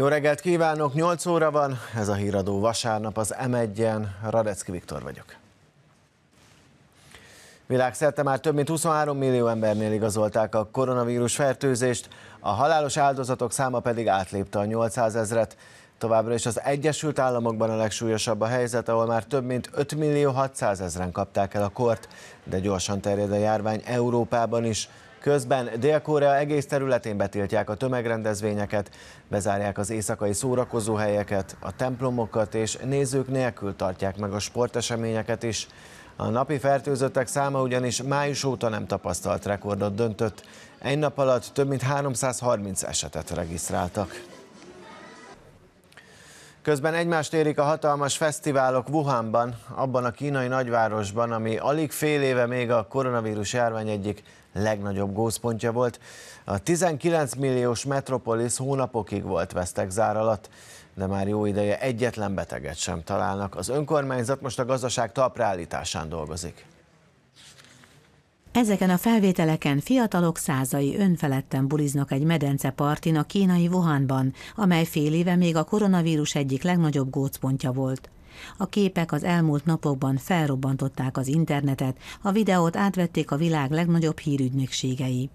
Jó reggelt kívánok, 8 óra van, ez a híradó vasárnap az M1-en, Radecki Viktor vagyok. Világszerte már több mint 23 millió embernél igazolták a koronavírus fertőzést, a halálos áldozatok száma pedig átlépte a 800 000-et. Továbbra is az Egyesült Államokban a legsúlyosabb a helyzet, ahol már több mint 5.600.000-en kapták el a kort, de gyorsan terjed a járvány Európában is. Közben Dél-Korea egész területén betiltják a tömegrendezvényeket, bezárják az éjszakai szórakozóhelyeket, a templomokat és nézők nélkül tartják meg a sporteseményeket is. A napi fertőzöttek száma ugyanis május óta nem tapasztalt rekordot döntött. Egy nap alatt több mint 330 esetet regisztráltak. Közben egymást érik a hatalmas fesztiválok Wuhanban, abban a kínai nagyvárosban, ami alig fél éve még a koronavírus járvány egyik legnagyobb gócpontja volt. A 19 milliós metropolisz hónapokig volt vesztegzár alatt, de már jó ideje egyetlen beteget sem találnak. Az önkormányzat most a gazdaság talpraállításán dolgozik. Ezeken a felvételeken fiatalok százai önfeledten buliznak egy medencepartin a kínai Wuhanban, amely fél éve még a koronavírus egyik legnagyobb gócpontja volt. A képek az elmúlt napokban felrobbantották az internetet, a videót átvették a világ legnagyobb hírügynökségei.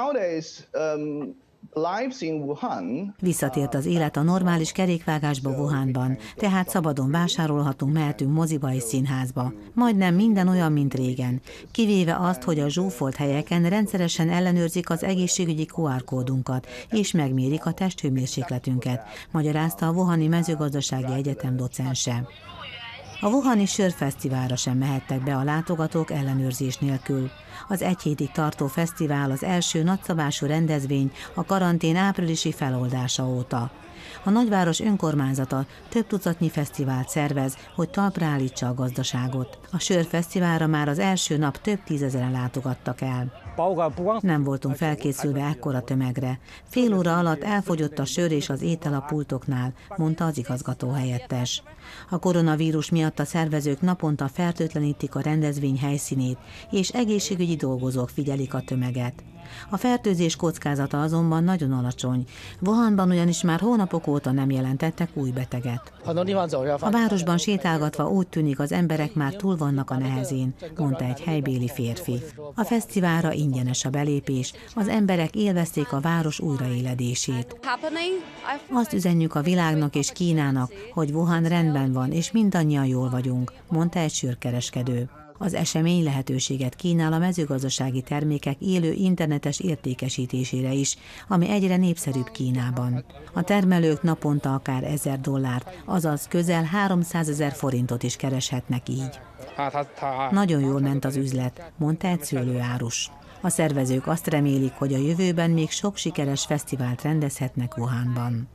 Visszatért az élet a normális kerékvágásba Wuhanban, tehát szabadon vásárolhatunk, mehetünk moziba és színházba. Majdnem minden olyan, mint régen, kivéve azt, hogy a zsúfolt helyeken rendszeresen ellenőrzik az egészségügyi QR kódunkat, és megmérik a testhőmérsékletünket, magyarázta a Wuhani Mezőgazdasági Egyetem docense. A Wuhani sörfesztiválra sem mehettek be a látogatók ellenőrzés nélkül. Az egy hétig tartó fesztivál az első nagyszabású rendezvény a karantén áprilisi feloldása óta. A nagyváros önkormányzata több tucatnyi fesztivált szervez, hogy talpra állítsa a gazdaságot. A sörfesztiválra már az első nap több tízezeren látogattak el. Nem voltunk felkészülve ekkora tömegre. Fél óra alatt elfogyott a sör és az étel a pultoknál, mondta az igazgató helyettes. A koronavírus miatt a szervezők naponta fertőtlenítik a rendezvény helyszínét, és egészségügyi dolgozók figyelik a tömeget. A fertőzés kockázata azonban nagyon alacsony. Wuhanban ugyanis már hónapok óta nem jelentettek új beteget. A városban sétálgatva úgy tűnik, az emberek már túl vannak a nehezén, mondta egy helybéli férfi. A fesztiválra ingyenes a belépés, az emberek élvezték a város újraéledését. Azt üzenjük a világnak és Kínának, hogy Wuhan rendben van, és mindannyian jól vagyunk, mondta egy sörkereskedő. Az esemény lehetőséget kínál a mezőgazdasági termékek élő internetes értékesítésére is, ami egyre népszerűbb Kínában. A termelők naponta akár $1000, azaz közel 300 000 forintot is kereshetnek így. Nagyon jól ment az üzlet, mondta egy szőlőárus. A szervezők azt remélik, hogy a jövőben még sok sikeres fesztivált rendezhetnek Wuhanban.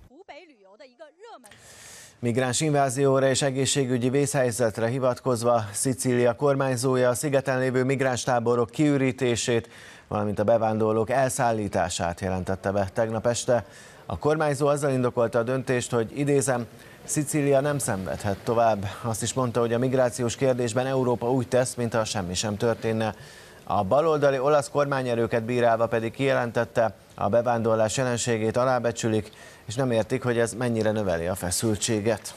Migráns invázióra és egészségügyi vészhelyzetre hivatkozva Szicília kormányzója a szigeten lévő migránstáborok kiürítését, valamint a bevándorlók elszállítását jelentette be tegnap este. A kormányzó azzal indokolta a döntést, hogy idézem, Szicília nem szenvedhet tovább. Azt is mondta, hogy a migrációs kérdésben Európa úgy tesz, mintha semmi sem történne. A baloldali olasz kormányerőket bírálva pedig kijelentette, a bevándorlás jelenségét alábecsülik, és nem értik, hogy ez mennyire növeli a feszültséget.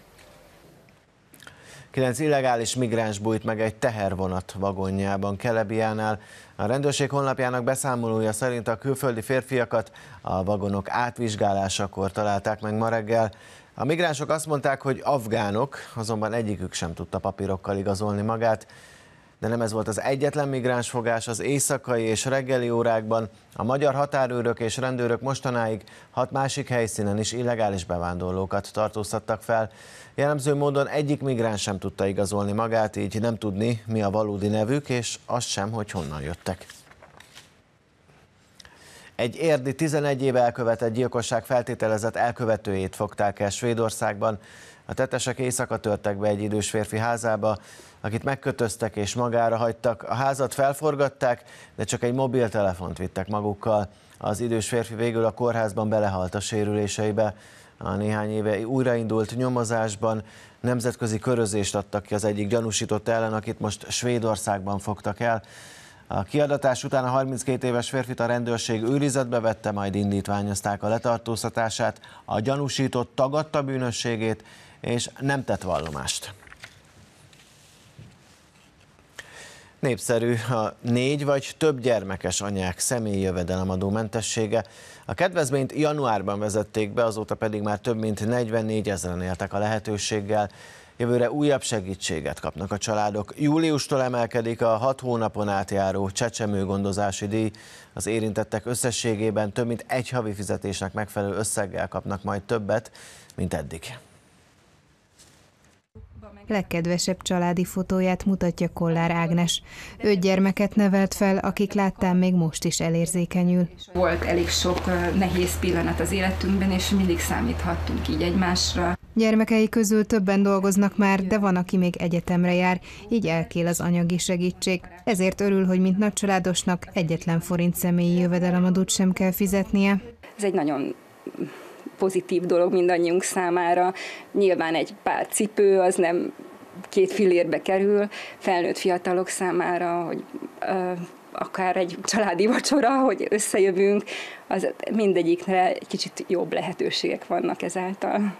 9 illegális migráns bújt meg egy tehervonat vagonjában Kelebiánál. A rendőrség honlapjának beszámolója szerint a külföldi férfiakat a vagonok átvizsgálásakor találták meg ma reggel. A migránsok azt mondták, hogy afgánok, azonban egyikük sem tudta papírokkal igazolni magát. De nem ez volt az egyetlen migránsfogás az éjszakai és reggeli órákban. A magyar határőrök és rendőrök mostanáig 6 másik helyszínen is illegális bevándorlókat tartóztattak fel. Jellemző módon egyik migráns sem tudta igazolni magát, így nem tudni, mi a valódi nevük, és azt sem, hogy honnan jöttek. Egy érdi 11 éve elkövetett gyilkosság feltételezett elkövetőjét fogták el Svédországban. A tettesek éjszaka törtek be egy idős férfi házába, akit megkötöztek és magára hagytak. A házat felforgatták, de csak egy mobiltelefont vittek magukkal. Az idős férfi végül a kórházban belehalt a sérüléseibe. A néhány éve újraindult nyomozásban nemzetközi körözést adtak ki az egyik gyanúsított ellen, akit most Svédországban fogtak el. A kiadatás után a 32 éves férfit a rendőrség őrizetbe vette, majd indítványozták a letartóztatását. A gyanúsított tagadta bűnösségét és nem tett vallomást. Népszerű a 4 vagy több gyermekes anyák személyi jövedelemadó mentessége. A kedvezményt januárban vezették be, azóta pedig már több mint 44 000-en éltek a lehetőséggel. Jövőre újabb segítséget kapnak a családok. Júliustól emelkedik a 6 hónapon átjáró csecsemőgondozási díj. Az érintettek összességében több mint egy havi fizetésnek megfelelő összeggel kapnak majd többet, mint eddig. Legkedvesebb családi fotóját mutatja Kollár Ágnes. 5 gyermeket nevelt fel, akik láttán még most is elérzékenyül. Volt elég sok nehéz pillanat az életünkben, és mindig számíthattunk így egymásra. Gyermekei közül többen dolgoznak már, de van, aki még egyetemre jár, így elkél az anyagi segítség. Ezért örül, hogy mint nagycsaládosnak egyetlen forint személyi jövedelemadót sem kell fizetnie. Ez egy nagyon pozitív dolog mindannyiunk számára. Nyilván egy pár cipő, az nem 2 fillérbe kerül, felnőtt fiatalok számára, hogy akár egy családi vacsora, hogy összejövünk, az mindegyikre egy kicsit jobb lehetőségek vannak ezáltal.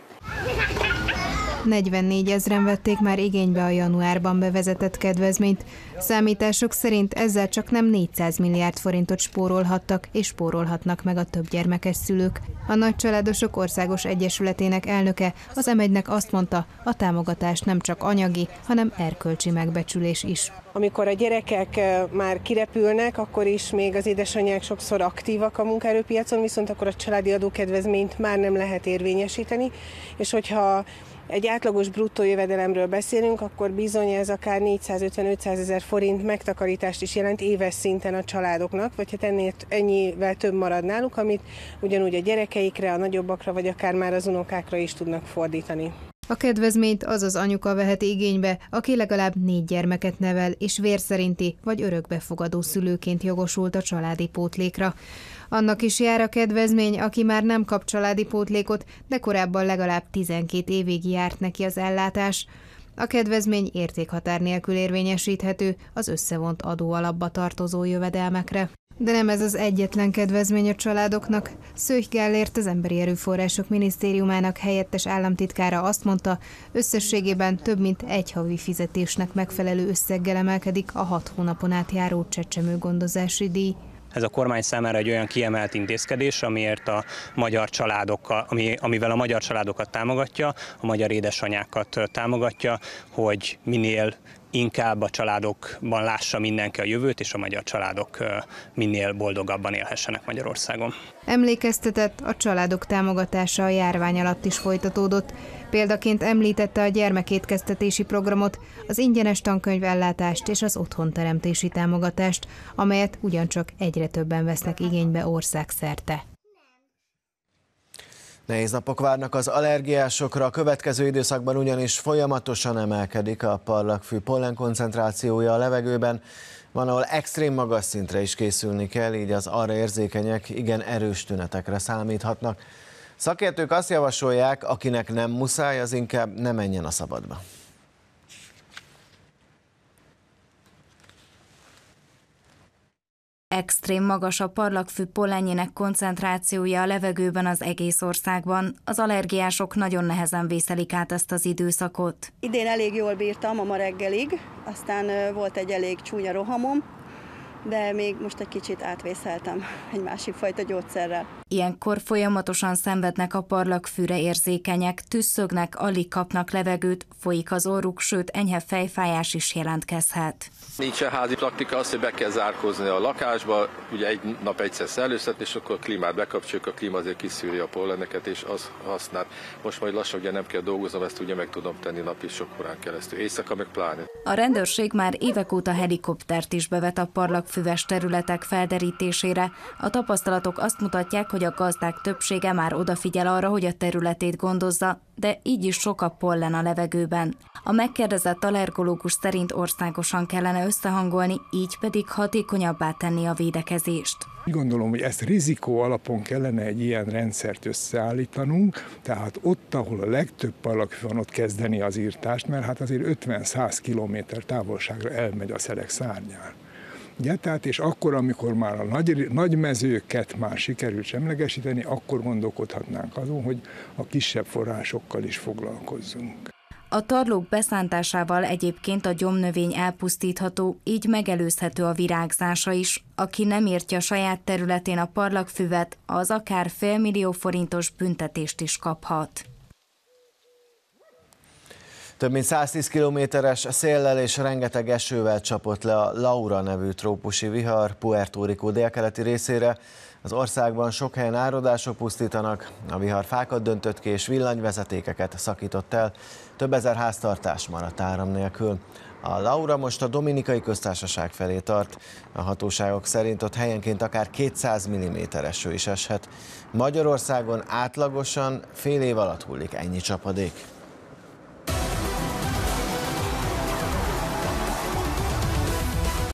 44 000-en vették már igénybe a januárban bevezetett kedvezményt. Számítások szerint ezzel csak nem 400 milliárd forintot spórolhattak és spórolhatnak meg a több gyermekes szülők. A Nagycsaládosok Országos Egyesületének elnöke az M1-nek azt mondta, a támogatás nem csak anyagi, hanem erkölcsi megbecsülés is. Amikor a gyerekek már kirepülnek, akkor is még az édesanyák sokszor aktívak a munkaerőpiacon, viszont akkor a családi adókedvezményt már nem lehet érvényesíteni, és hogyha egy átlagos bruttó jövedelemről beszélünk, akkor bizony ez akár 450-500 000 forint megtakarítást is jelent éves szinten a családoknak, vagy hát ennyivel több marad náluk, amit ugyanúgy a gyerekeikre, a nagyobbakra, vagy akár már az unokákra is tudnak fordítani. A kedvezményt az az anyuka veheti igénybe, aki legalább 4 gyermeket nevel, és vérszerinti vagy örökbefogadó szülőként jogosult a családi pótlékra. Annak is jár a kedvezmény, aki már nem kap családi pótlékot, de korábban legalább 12 évig járt neki az ellátás. A kedvezmény értékhatár nélkül érvényesíthető az összevont adóalapba tartozó jövedelmekre. De nem ez az egyetlen kedvezmény a családoknak. Szőcs Gellért, az Emberi Erőforrások Minisztériumának helyettes államtitkára azt mondta, összességében több mint egy havi fizetésnek megfelelő összeggel emelkedik a 6 hónapon át járó csecsemőgondozási díj. Ez a kormány számára egy olyan kiemelt intézkedés, amiért a magyar családokkal, amivel a magyar családokat támogatja, a magyar édesanyákat támogatja, hogy minél inkább a családokban lássa mindenki a jövőt, és a magyar családok minél boldogabban élhessenek Magyarországon. Emlékeztetett, a családok támogatása a járvány alatt is folytatódott. Példaként említette a gyermekétkeztetési programot, az ingyenes tankönyvellátást és az otthonteremtési támogatást, amelyet ugyancsak egyre többen vesznek igénybe országszerte. Nehéz napok várnak az allergiásokra, a következő időszakban ugyanis folyamatosan emelkedik a parlagfű pollenkoncentrációja a levegőben. Van, ahol extrém magas szintre is készülni kell, így az arra érzékenyek igen erős tünetekre számíthatnak. Szakértők azt javasolják, akinek nem muszáj, az inkább ne menjen a szabadba. Extrém magas a parlagfű pollenjének koncentrációja a levegőben az egész országban. Az allergiások nagyon nehezen vészelik át ezt az időszakot. Idén elég jól bírtam a ma reggelig, aztán volt egy elég csúnya rohamom, de még most egy kicsit átvészeltem egy másik fajta gyógyszerrel. Ilyenkor folyamatosan szenvednek a parlagfűre érzékenyek, tüsszögnek, alig kapnak levegőt, folyik az orruk, sőt enyhe fejfájás is jelentkezhet. Nincsen házi praktika, az, hogy be kell zárkózni a lakásba, ugye egy nap egyszer szellőztetni, és akkor a klímát bekapcsoljuk, a klíma azért kiszűri a polleneket, és az használ. Most majd lassan ugye nem kell dolgoznom, ezt ugye meg tudom tenni napi sok órán keresztül, éjszaka meg pláne. A rendőrség már évek óta helikoptert is bevet a parlagfüves területek felderítésére. A tapasztalatok azt mutatják, hogy a gazdák többsége már odafigyel arra, hogy a területét gondozza, de így is sok a pollen a levegőben. A megkérdezett allergológus szerint országosan kellene összehangolni, így pedig hatékonyabbá tenni a védekezést. Gondolom, hogy ezt rizikó alapon kellene egy ilyen rendszert összeállítanunk, tehát ott, ahol a legtöbb parlagfű van, ott kezdeni az írtást, mert hát azért 50-100 kilométer távolságra elmegy a szelek szárnyán. Ugye, tehát és akkor, amikor már a nagy mezőket már sikerült semlegesíteni, akkor gondolkodhatnánk azon, hogy a kisebb forrásokkal is foglalkozzunk. A tarlók beszántásával egyébként a gyomnövény elpusztítható, így megelőzhető a virágzása is. Aki nem írtja saját területén a parlagfüvet, az akár $500 000 forintos büntetést is kaphat. Több mint 110 kilométeres széllel és rengeteg esővel csapott le a Laura nevű trópusi vihar Puerto Rico délkeleti részére. Az országban sok helyen áradások pusztítanak, a vihar fákat döntött ki és villanyvezetékeket szakított el, több ezer háztartás maradt áram nélkül. A Laura most a Dominikai Köztársaság felé tart, a hatóságok szerint ott helyenként akár 200 mm eső is eshet. Magyarországon átlagosan fél év alatt hullik ennyi csapadék.